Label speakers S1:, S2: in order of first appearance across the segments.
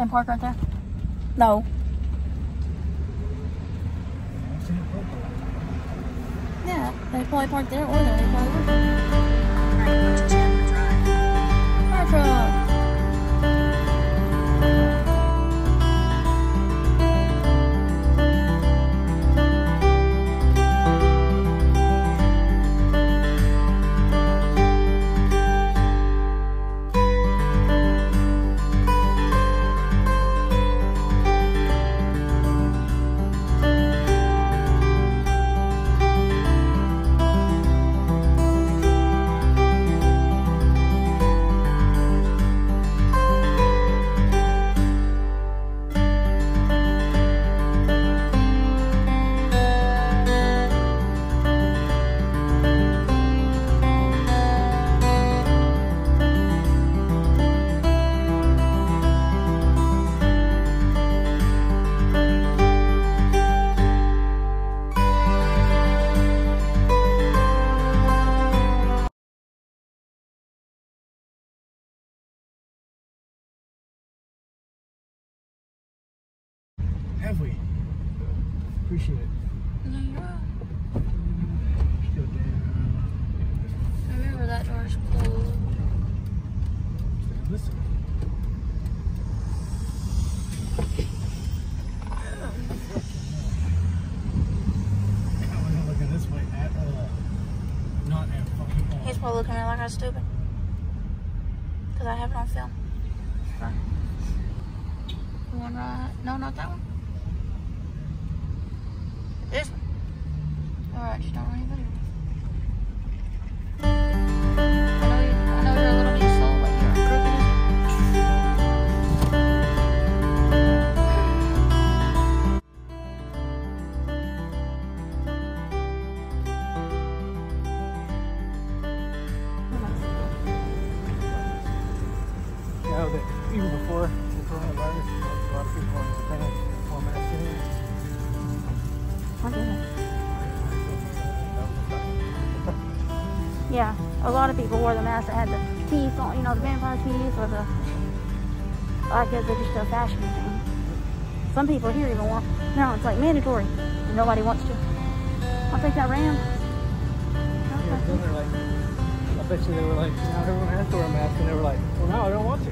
S1: and park right there? No. Yeah, they probably parked there or there. They probably would. Fire truck.
S2: Have we? Appreciate it.
S1: No, you're right. Remember that door's closed.
S2: Listen. I wasn't looking this way at all. Not at fucking all.
S1: He's probably looking at me like I was stupid. Because I have it on film. Right. The one right. No, not that one. This one. Alright, just don't run anybody. I know you're a little bit slow, but you're crooked as
S2: You know that even before the coronavirus, a lot of people on the planet wore masks anyway.
S1: Yeah, a lot of people wore the mask that had the teeth on, you know, the vampire teeth or the, like it's just a fashion thing. Some people here even want, no, it's like mandatory. And nobody wants to. I'll take that Ram.
S2: Yeah, then they're like, I bet you they were like, now everyone has to wear a mask, and they were like, well, no, I don't want to.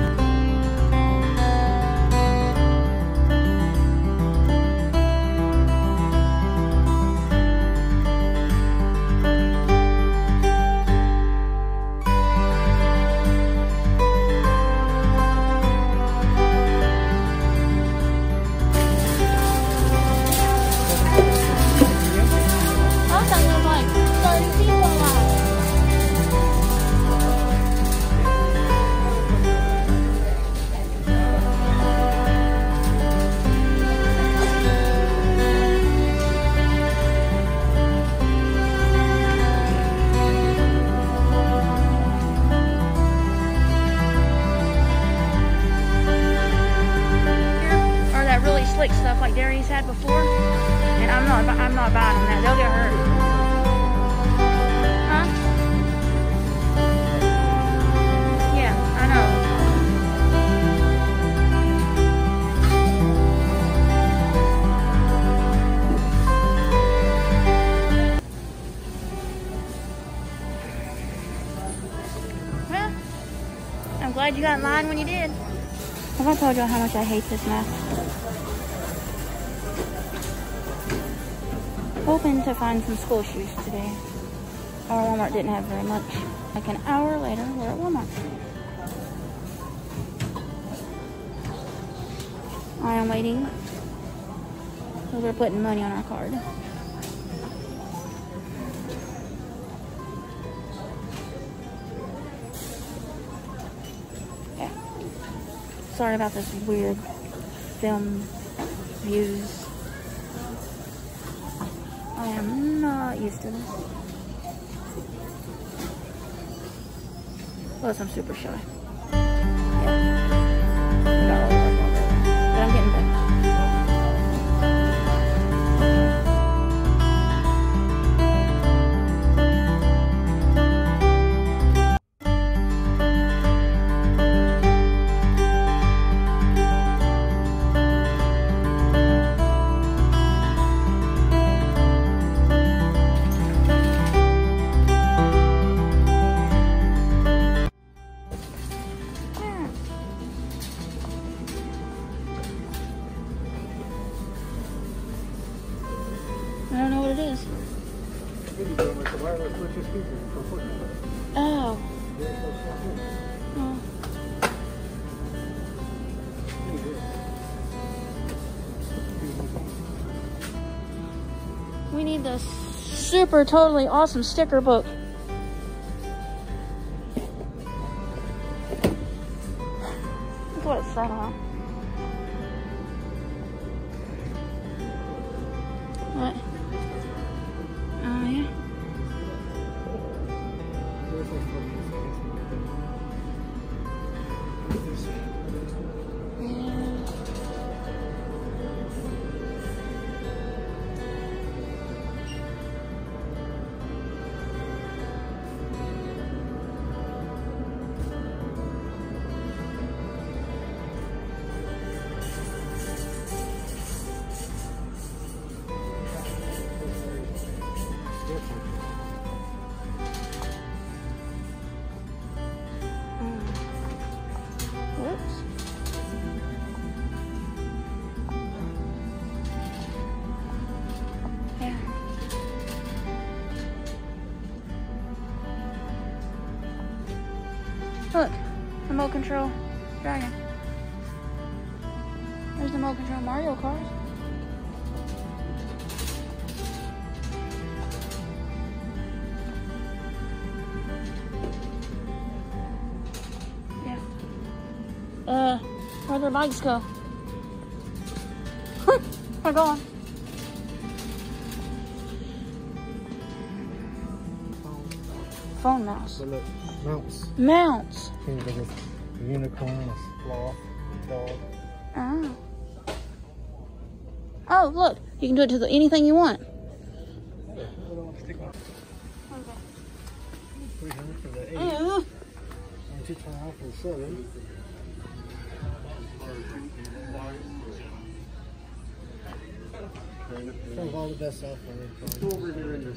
S1: Slick stuff like Darius had before, and I'm not buying them that. They'll get hurt. Huh? Yeah, I know. Well, I'm glad you got in line when you did. Have I told you how much I hate this mask? Hoping to find some school shoes today. Our Walmart didn't have very much. Like an hour later, we're at Walmart. I am waiting. So we're putting money on our card. Yeah. Sorry about this weird film views. I am not used to this. Plus, I'm super shy. Yeah. But I'm getting better. We need the super totally awesome sticker book. Look what it said on. What? Oh yeah. Look, remote control dragon. There's the remote control Mario Kart. Yeah. Where'd their bikes go? They're gone. Phone mouse.
S2: So look, mounts.
S1: Mounts.
S2: Here, there's a unicorn, a sloth, a dog.
S1: Oh. Oh, look. You can do it to anything you want.
S2: Okay. 300 for the 8.
S1: Ew.
S2: And 225 for the 7. From all the best software. Over here in the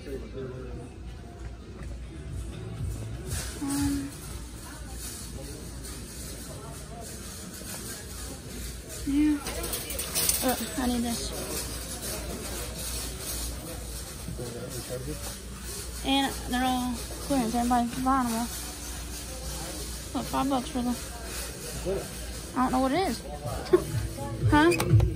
S1: yeah. Oh, I need this. And they're all clearance. Everybody's buying them all. What, $5 for them? I don't know what it is. Huh?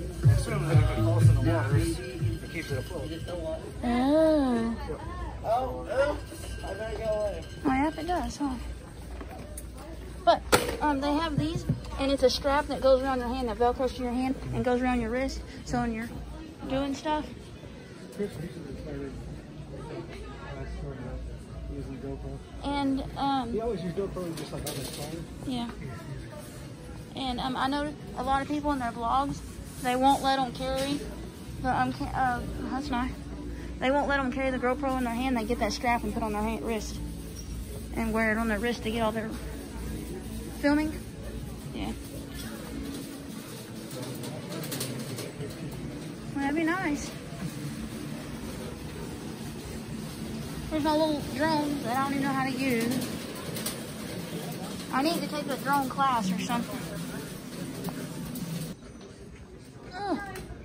S1: Oh. Oh, yeah, it does, huh? But they have these, and it's a strap that goes around your hand, that velcros to your hand, and goes around your wrist. So when you're doing stuff. And
S2: he always used GoPro just like on his phone.
S1: Yeah. And I know a lot of people in their vlogs, they won't let them carry the that's nice. They won't let them carry the GoPro in their hand. They get that strap and put it on their wrist and wear it on their wrist to get all their filming. Yeah. Well, that'd be nice. There's my little drone that I don't even know how to use. I need to take a drone class or something. Oh.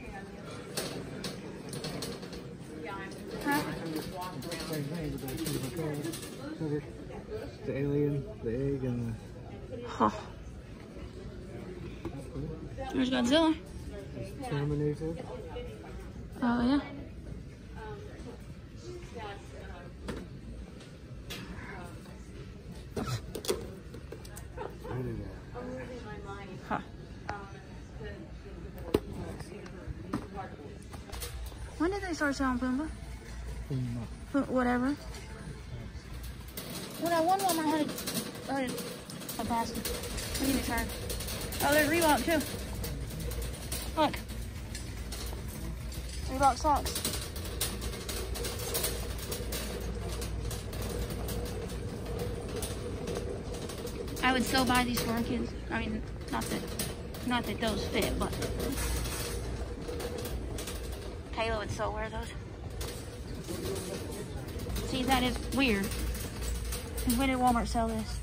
S1: Huh?
S2: The alien, the egg, and the...
S1: Huh. There's Godzilla.
S2: Terminator.
S1: Oh, yeah. Huh. When did they start selling Pumbaa? Whatever. Well, that one Walmart had a basket. We need to turn. Oh, there's Reebok too. Look. Reebok socks. I would still buy these for our kids. I mean, not that those fit, but Kayla would still wear those. See, that is weird. And when did Walmart sell this?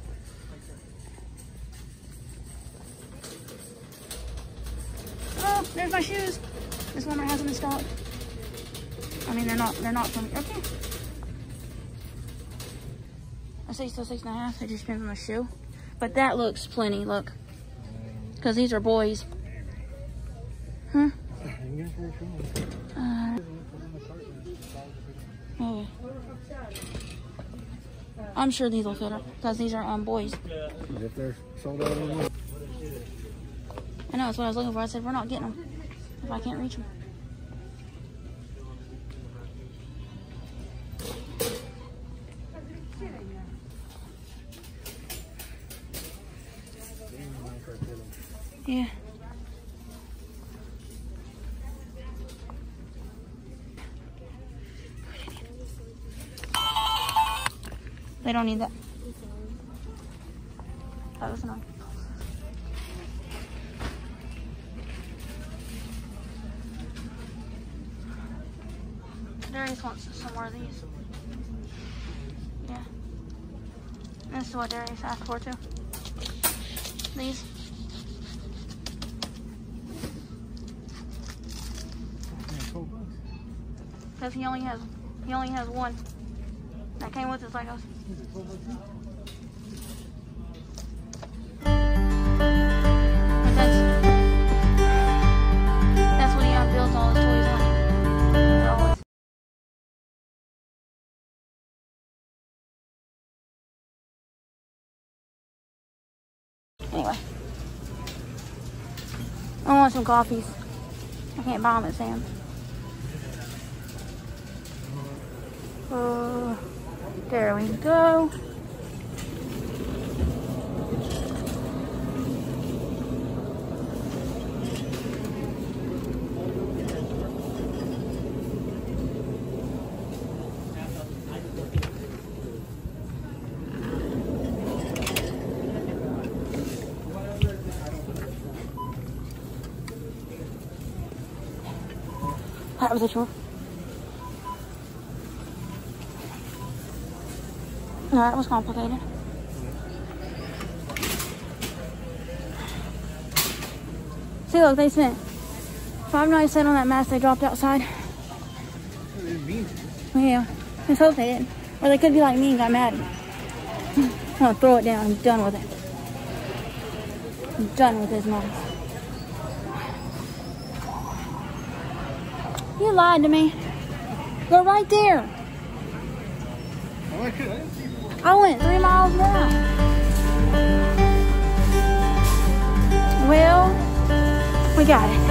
S1: Oh, there's my shoes. This Walmart has them in stock. I mean, they're not from, okay. a 6 to 6.5. It just depends on the shoe. But that looks plenty, look. Because these are boys. Huh? Okay. I'm sure these will fit her because these are boys.
S2: If they're sold out on them.
S1: I know, that's what I was looking for. I said, we're not getting them if I can't reach them. Yeah. They don't need that. That was annoying. Darius wants some more of these. Yeah. This is what Darius asked for too. These. Because he only has one. That came with his Legos. But that's what he builds all his toys on. Anyway. I want some coffees. I can't buy them at Sam's. There we go. That was a chore. No, that was complicated. See, look, they spent $5.97 on that mask they dropped outside.
S2: They didn't mean to.
S1: Yeah, let's hope they didn't. Or they could be like me and got mad. I'm gonna throw it down. I'm done with it. I'm done with this mask. You lied to me. They're right there.
S2: Oh, I didn't see.
S1: I went 3 miles more. Well, we got it.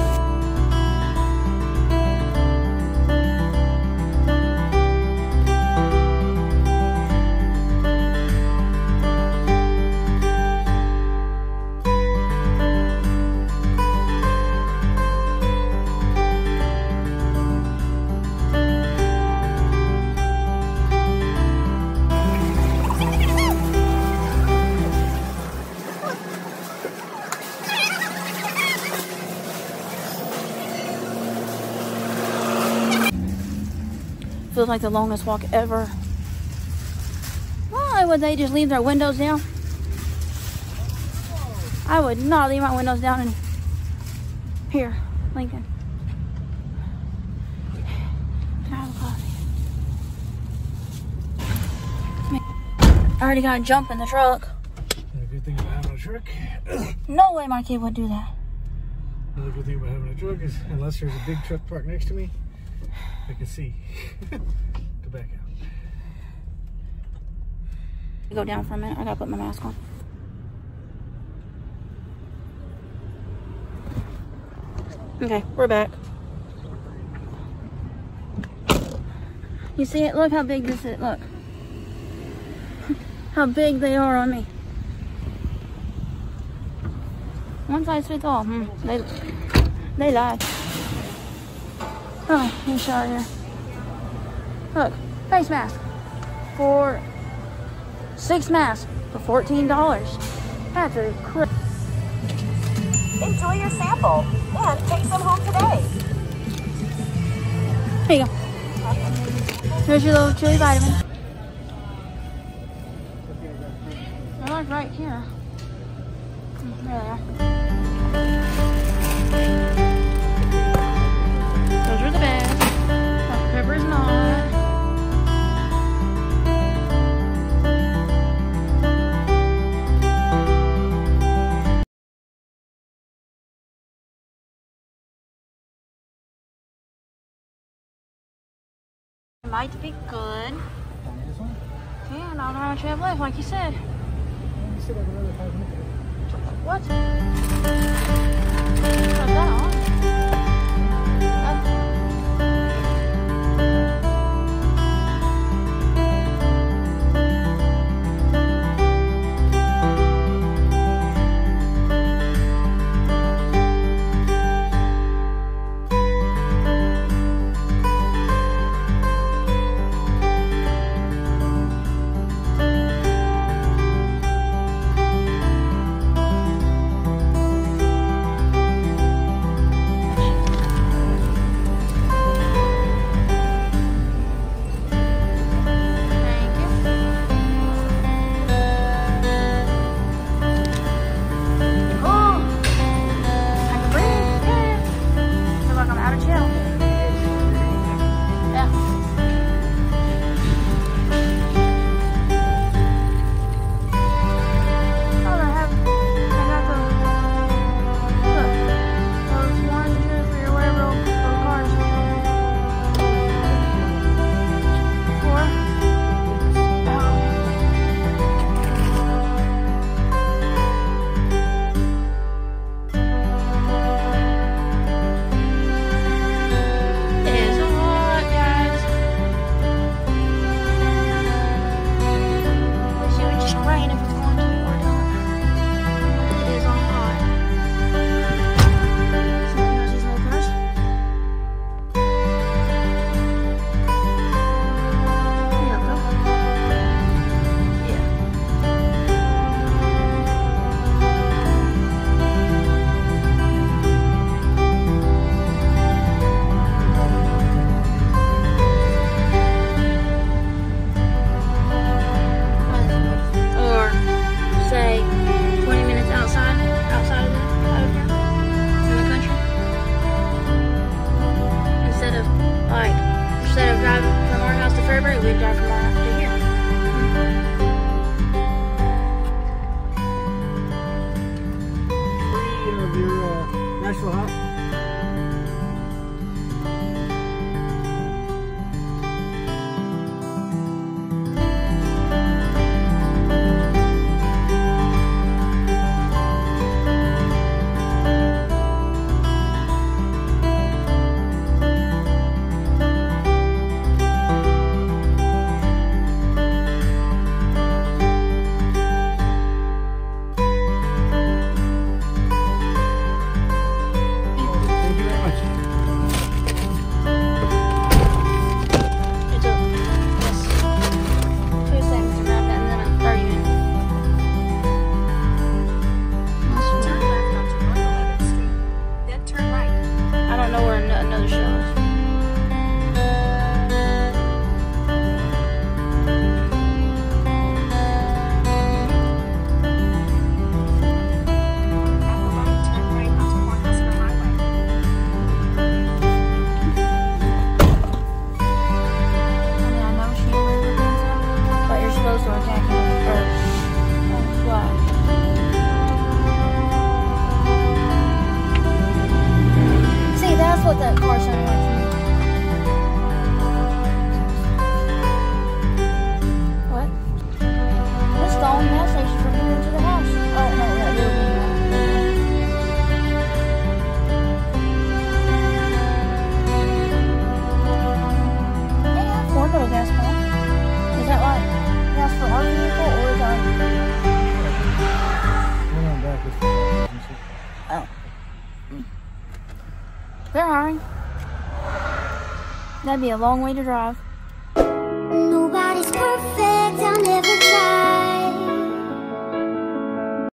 S1: Feels like the longest walk ever. Why would they just leave their windows down? I would not leave my windows down in here, Lincoln. Can I have a coffee? I already got to jump in the truck.
S2: The good thing about having a truck.
S1: No way my kid would do that.
S2: Another good thing about having a truck is, unless there's a big truck parked next to me, I can see to back out.
S1: Go down for a minute. I gotta put my mask on. Okay, we're back. You see it? Look how big this is. Look. How big they are on me. One size fits all. They lied. Oh, let me show you here. Look, face mask for 6 masks for $14. That's a crazy.
S3: Enjoy your sample and take some home today.
S1: Here you go. Here's your little chili vitamin. They're like right here. There they are. Those are the best. Dr. Pepper's not. might be good.
S2: This one?
S1: Yeah, and I'll have to left, like you said.
S2: You said like another 5 minutes.
S1: What? Shut that on.
S2: Nashville hot?
S1: What that car sounded like to me. What? This is the only gas station from here to the house. Oh, no, that will be one. They have four little gas pumps. Is that like gas for our vehicle or is that
S2: One on back is for emergency.
S1: Oh. They're hiring. That'd be a long way to drive.